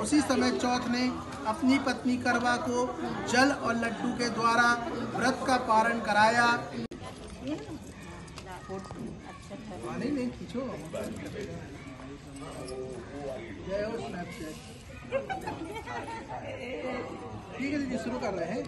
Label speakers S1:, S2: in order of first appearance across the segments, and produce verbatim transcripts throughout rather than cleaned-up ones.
S1: उसी समय चौथ ने अपनी पत्नी करवा को जल और लड्डू के द्वारा व्रत का पारण कराया। नहीं नहीं खींचो। जय हो स्नैपचैट। ठीक है दीदी, शुरू कर रहे हैं।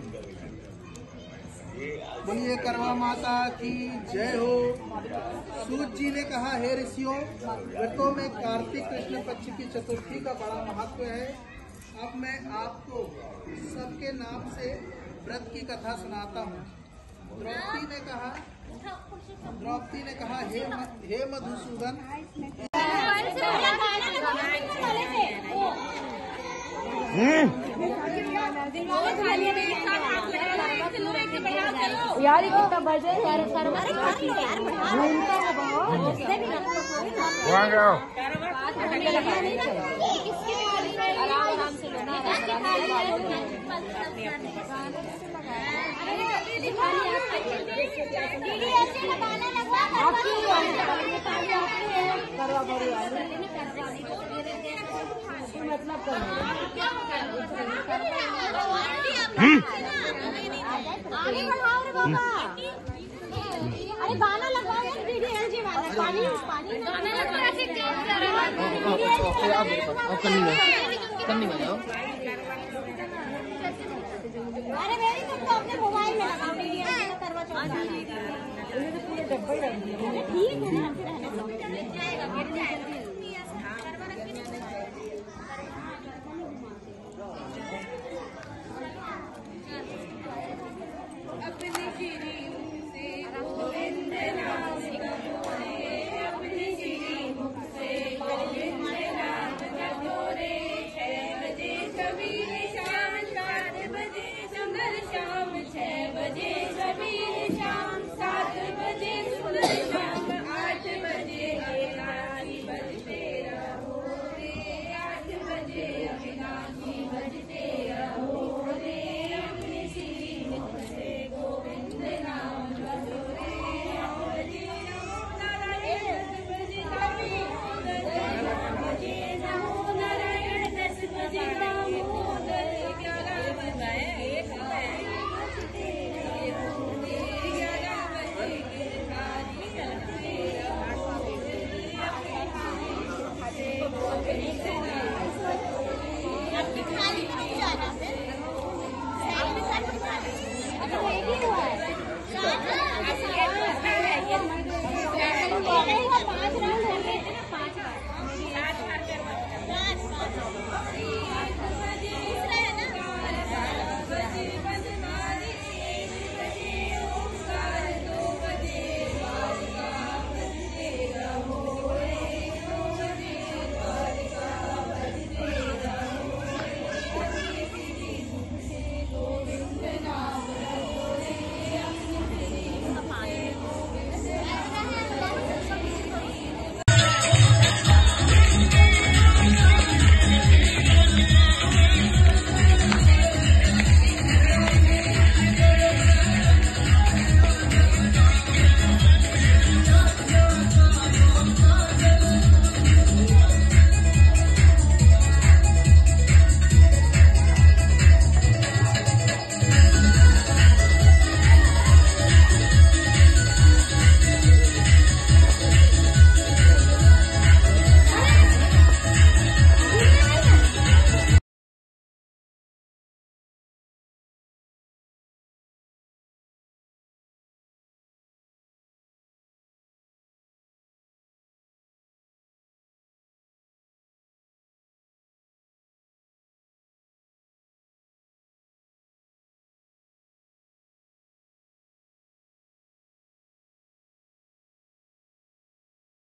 S1: बोलिए करवा माता की जय हो। सूत जी ने कहा, हे ऋषियों, व्रतों में कार्तिक कृष्ण पक्ष की चतुर्थी का बड़ा महत्व है। अब मैं आपको सबके नाम से व्रत की कथा सुनाता हूँ। द्रौपदी ने कहा द्रौपदी ने कहा हे हे मधुसूदन,
S2: यार कितना बजे मतलब अरे गाना लगाओ पानी पानी अरे मेरी तो अपने मोबाइल में लगाओ करवा चौथ पूरे डब्बे ठीक है ना।